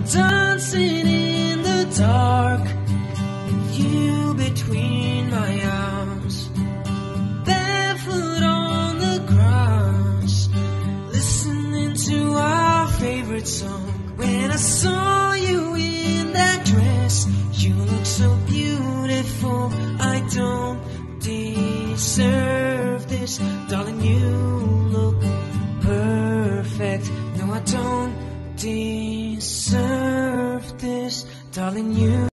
dancing in the dark, you between my arms, barefoot on the grass, listening to our favorite song. When I saw you in that dress, you look so beautiful. I don't deserve this, darling, you look perfect. No, I don't deserve this, darling, you